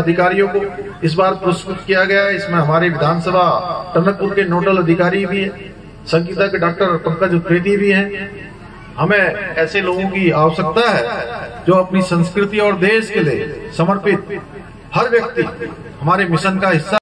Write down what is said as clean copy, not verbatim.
अधिकारियों को इस बार पुरस्कृत किया गया है। इसमें हमारे विधानसभा टनकपुर के नोडल अधिकारी भी हैं, संगीतज्ञ डॉक्टर पंकज उप्रेती भी हैं। हमें ऐसे लोगों की आवश्यकता है जो अपनी संस्कृति और देश के लिए समर्पित, हर व्यक्ति हमारे मिशन का हिस्सा